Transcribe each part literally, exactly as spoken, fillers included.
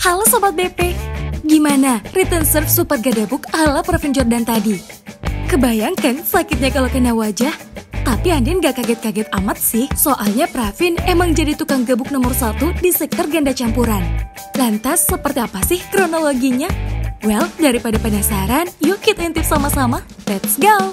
Halo Sobat B P, gimana return serve super gadabuk ala Pravin Jordan tadi? Kebayangkan sakitnya kalau kena wajah? Tapi Andin gak kaget-kaget amat sih, soalnya Pravin emang jadi tukang gabuk nomor satu di sektor ganda campuran. Lantas seperti apa sih kronologinya? Well, daripada penasaran, yuk kita intip sama-sama. Let's go!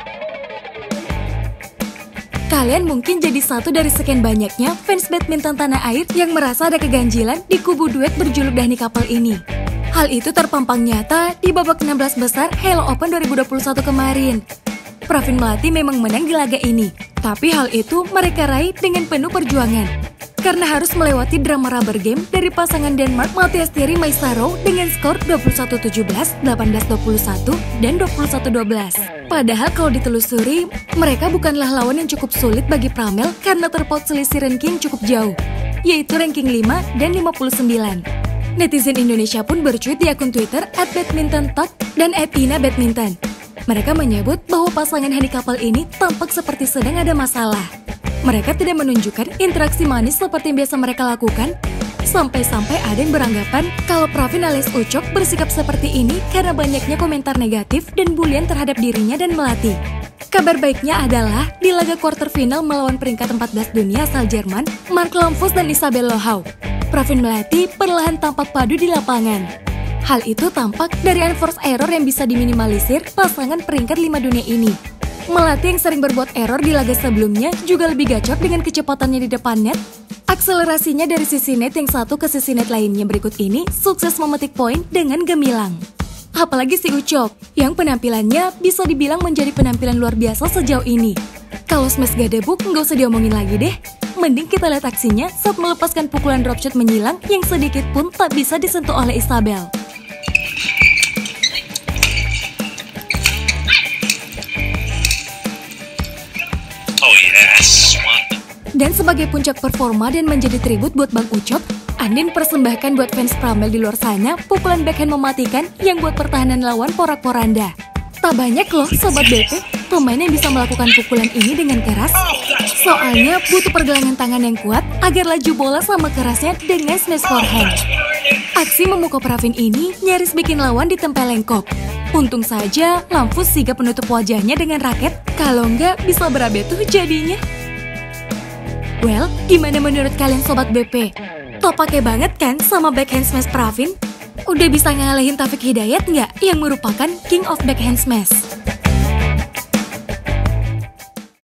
Kalian mungkin jadi satu dari sekian banyaknya fans badminton tanah air yang merasa ada keganjilan di kubu duet berjuluk Dhani Couple ini. Hal itu terpampang nyata di babak enam belas besar Halo Open dua ribu dua puluh satu kemarin. Pravin Melati memang menang di laga ini, tapi hal itu mereka raih dengan penuh perjuangan. Karena harus melewati drama rubber game dari pasangan Denmark Maltesteri Maisaro dengan skor dua puluh satu tujuh belas, delapan belas dua puluh satu, dan dua puluh satu dua belas. Padahal kalau ditelusuri, mereka bukanlah lawan yang cukup sulit bagi Pramel karena terpaut selisih ranking cukup jauh, yaitu ranking lima dan lima puluh sembilan. Netizen Indonesia pun bercuit di akun Twitter at badmintontalk dan at ina badminton. Mereka menyebut bahwa pasangan Dhani Couple ini tampak seperti sedang ada masalah. Mereka tidak menunjukkan interaksi manis seperti yang biasa mereka lakukan. Sampai-sampai ada yang beranggapan kalau Pravin alias Ucok bersikap seperti ini karena banyaknya komentar negatif dan bulian terhadap dirinya dan Melati. Kabar baiknya adalah di laga quarter final melawan peringkat empat belas dunia asal Jerman, Mark Lamfus dan Isabel Lohau, Pravin Melati perlahan tampak padu di lapangan. Hal itu tampak dari unforced error yang bisa diminimalisir pasangan peringkat lima dunia ini. Melati yang sering berbuat error di laga sebelumnya juga lebih gacor dengan kecepatannya di depan net. Akselerasinya dari sisi net yang satu ke sisi net lainnya berikut ini sukses memetik poin dengan gemilang. Apalagi si Ucok, yang penampilannya bisa dibilang menjadi penampilan luar biasa sejauh ini. Kalau smash gadebuk nggak usah diomongin lagi deh. Mending kita lihat aksinya saat melepaskan pukulan dropshot menyilang yang sedikit pun tak bisa disentuh oleh Isabel. Dan sebagai puncak performa dan menjadi tribut buat Bang Ucok, Andin persembahkan buat fans Pramel di luar sana pukulan backhand mematikan yang buat pertahanan lawan porak-poranda. Tak banyak loh Sobat B P, pemain yang bisa melakukan pukulan ini dengan keras. Soalnya butuh pergelangan tangan yang kuat agar laju bola sama kerasnya dengan smash forehand. Aksi memukau Pravin ini nyaris bikin lawan ditempel lengkok. Untung saja Lamfus sigap penutup wajahnya dengan raket, kalau nggak bisa berabe tuh jadinya. Well, gimana menurut kalian Sobat B P? Top pakai banget kan sama backhand smash Pravin? Udah bisa ngalahin Taufik Hidayat nggak yang merupakan King of Backhand Smash?